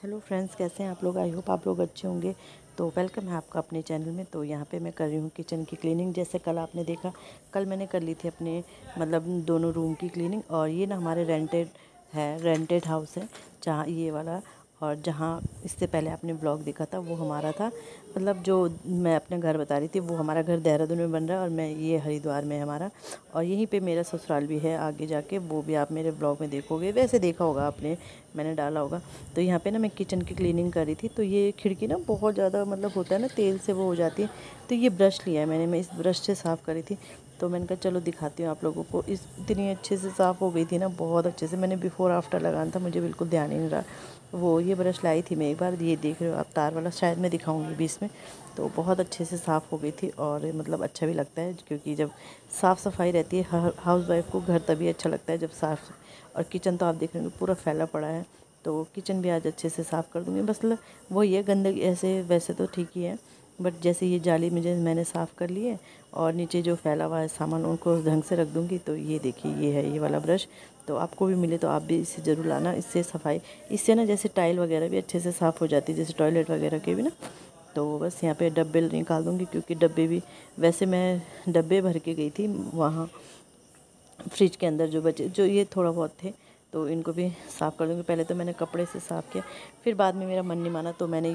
Hello friends, कैसे हैं आप लोग। आई होप आप लोग अच्छे होंगे। तो वेलकम है आपका अपने चैनल में। तो यहाँ पे मैं कर रही हूँ किचन की क्लीनिंग। जैसे कल आपने देखा, कल मैंने कर ली थी अपने मतलब दोनों रूम की क्लीनिंग। और ये ना हमारे रेंटेड हाउस है जहाँ ये वाला, और जहाँ इससे पहले आपने ब्लॉग देखा था वो हमारा था। मतलब जो मैं अपने घर बता रही थी वो हमारा घर देहरादून में बन रहा है, और मैं ये हरिद्वार में है हमारा। और यहीं पे मेरा ससुराल भी है आगे जाके, वो भी आप मेरे ब्लॉग में देखोगे, वैसे देखा होगा आपने, मैंने डाला होगा। तो यहाँ पे ना मैं किचन की क्लीनिंग कर रही थी। तो ये खिड़की ना बहुत ज़्यादा मतलब होता है ना तेल से वो हो जाती है। तो ये ब्रश लिया है मैंने, मैं इस ब्रश से साफ़ करी थी। तो मैंने कहा चलो दिखाती हूँ आप लोगों को। इतनी अच्छे से साफ़ हो गई थी ना, बहुत अच्छे से। मैंने बिफ़ोर आफ्टर लगाना था, मुझे बिल्कुल ध्यान ही नहीं रहा। वो ये ब्रश लाई थी मैं एक बार, ये देख रहे हो आप तार वाला, शायद मैं दिखाऊंगी भी इसमें। तो बहुत अच्छे से साफ़ हो गई थी, और मतलब अच्छा भी लगता है क्योंकि जब साफ़ सफाई रहती है हाउस वाइफ को, घर तभी अच्छा लगता है जब साफ़। और किचन तो आप देख रहे हो पूरा फैला पड़ा है। तो किचन भी आज अच्छे से साफ़ कर दूँगी। बस वही है, गंदगी ऐसे वैसे तो ठीक ही है, बट जैसे ये जाली मैंने साफ़ कर ली है, और नीचे जो फैला हुआ है सामान उनको ढंग से रख दूँगी। तो ये देखिए, ये है ये वाला ब्रश। तो आपको भी मिले तो आप भी इसे ज़रूर लाना। इससे सफाई, इससे ना जैसे टाइल वगैरह भी अच्छे से साफ़ हो जाती है, जैसे टॉयलेट वगैरह के भी ना। तो बस यहाँ पे डब्बे निकाल दूँगी, क्योंकि डब्बे भी, वैसे मैं डब्बे भर के गई थी वहाँ फ्रिज के अंदर, जो बचे जो ये थोड़ा बहुत थे। तो इनको भी साफ़ कर दूँगी। पहले तो मैंने कपड़े से साफ़ किया, फिर बाद में मेरा मन नहीं माना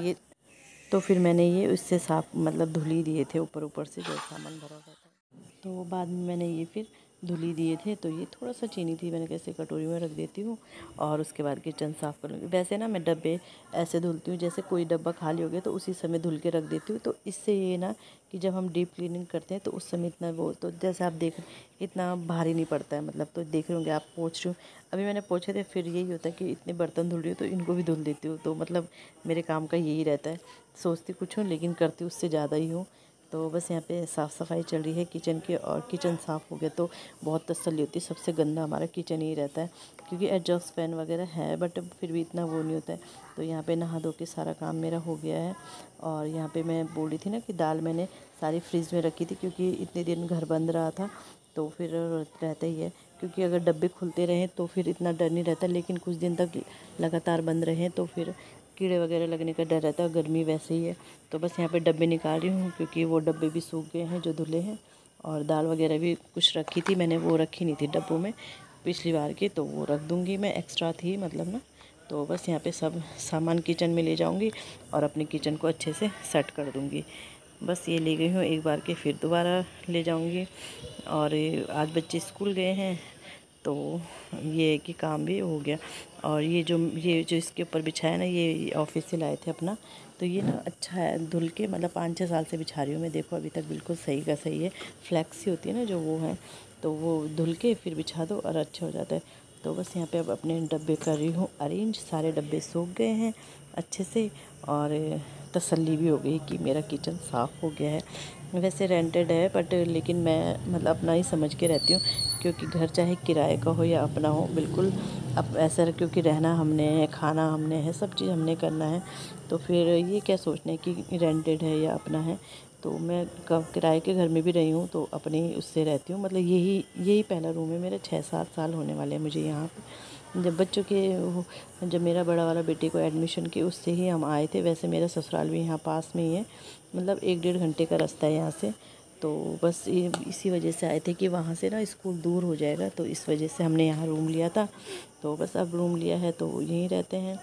तो फिर मैंने ये उससे साफ़ मतलब धुल ही दिए थे ऊपर ऊपर से जो सामान भरा हुआ था। तो बाद में मैंने ये फिर धुल ही दिए थे। तो ये थोड़ा सा चीनी थी, मैंने कैसे कटोरी में रख देती हूँ, और उसके बाद किचन साफ़ कर लूँगी। वैसे ना मैं डब्बे ऐसे धुलती हूँ, जैसे कोई डब्बा खाली हो गया तो उसी समय धुल के रख देती हूँ। तो इससे ये ना कि जब हम डीप क्लीनिंग करते हैं तो उस समय इतना वो, तो जैसे आप देख इतना भारी नहीं पड़ता है मतलब। तो देख रहे होंगे आप, पोंछ रही हूँ, अभी मैंने पोंछे थे। फिर यही होता है कि इतने बर्तन धुल रही हूँ तो इनको भी धुल देती हूँ। तो मतलब मेरे काम का यही रहता है, सोचती कुछ हूँ लेकिन करती उससे ज़्यादा ही हूँ। तो बस यहाँ पे साफ़ सफाई चल रही है किचन की, और किचन साफ़ हो गया तो बहुत तसल्ली होती है। सबसे गंदा हमारा किचन ही रहता है, क्योंकि एग्जॉस्ट फैन वगैरह है, बट फिर भी इतना वो नहीं होता है। तो यहाँ पे नहा धो के सारा काम मेरा हो गया है। और यहाँ पे मैं बोल रही थी ना कि दाल मैंने सारी फ्रिज में रखी थी, क्योंकि इतने दिन घर बंद रहा था। तो फिर रहता ही है, क्योंकि अगर डब्बे खुलते रहें तो फिर इतना डर नहीं रहता, लेकिन कुछ दिन तक लगातार बंद रहें तो फिर कीड़े वगैरह लगने का डर रहता है। गर्मी वैसे ही है। तो बस यहाँ पे डब्बे निकाल रही हूँ, क्योंकि वो डब्बे भी सूख गए हैं जो धुले हैं। और दाल वगैरह भी कुछ रखी थी मैंने, वो रखी नहीं थी डब्बों में पिछली बार की, तो वो रख दूँगी मैं, एक्स्ट्रा थी मतलब ना। तो बस यहाँ पे सब सामान किचन में ले जाऊँगी, और अपने किचन को अच्छे से सेट कर दूँगी। बस ये ले गई हूँ एक बार के, फिर दोबारा ले जाऊँगी। और आज बच्चे स्कूल गए हैं, तो ये है कि काम भी हो गया। और ये जो इसके ऊपर बिछाया ना, ये ऑफिस से लाए थे अपना। तो ये ना अच्छा है धुल के, मतलब 5-6 साल से बिछा रही हूँ मैं, देखो अभी तक बिल्कुल सही का सही है। फ्लैक्सी होती है ना जो, वो है, तो वो धुल के फिर बिछा दो और अच्छा हो जाता है। तो बस यहाँ पे अब अपने डब्बे कर रही हूँ अरेंज। सारे डब्बे सूख गए हैं अच्छे से, और तसल्ली भी हो गई कि मेरा किचन साफ़ हो गया है। वैसे रेंटेड है, बट लेकिन मैं मतलब अपना ही समझ के रहती हूँ, क्योंकि घर चाहे किराए का हो या अपना हो, बिल्कुल अब ऐसा, क्योंकि रहना हमने है, खाना हमने है, सब चीज़ हमने करना है। तो फिर ये क्या सोचना है कि रेंटेड है या अपना है। तो मैं कब किराए के घर में भी रही हूँ तो अपने उससे रहती हूँ। मतलब यही पहला रूम है मेरा, 6-7 साल होने वाले हैं मुझे यहाँ पे। जब बच्चों के जब मेरा बड़ा वाला बेटे को एडमिशन की, उससे ही हम आए थे। वैसे मेरा ससुराल भी यहाँ पास में ही है, मतलब 1-1.5 घंटे का रास्ता है यहाँ से। तो बस ये इसी वजह से आए थे कि वहाँ से ना स्कूल दूर हो जाएगा, तो इस वजह से हमने यहाँ रूम लिया था। तो बस अब रूम लिया है तो यहीं रहते हैं,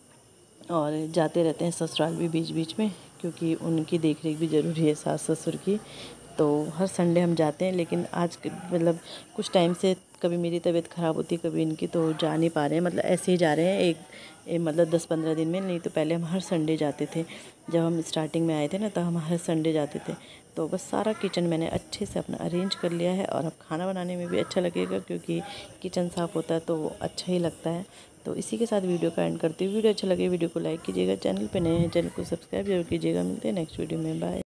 और जाते रहते हैं ससुराल भी बीच बीच में, क्योंकि उनकी देख रेख भी ज़रूरी है, सास ससुर की। तो हर संडे हम जाते हैं, लेकिन आज मतलब कुछ टाइम से कभी मेरी तबीयत ख़राब होती है, कभी इनकी, तो जा नहीं पा रहे हैं। मतलब ऐसे ही जा रहे हैं मतलब 10-15 दिन में। नहीं तो पहले हम हर संडे जाते थे, जब हम स्टार्टिंग में आए थे ना, तो हम हर संडे जाते थे। तो बस सारा किचन मैंने अच्छे से अपना अरेंज कर लिया है, और अब खाना बनाने में भी अच्छा लगेगा, क्योंकि किचन साफ़ होता है तो अच्छा ही लगता है। तो इसी के साथ वीडियो का एंड करती हूँ। वीडियो अच्छा लगे वीडियो को लाइक कीजिएगा, चैनल पे नए हैं चैनल को सब्सक्राइब जरूर कीजिएगा। मिलते हैं नेक्स्ट वीडियो में, बाय।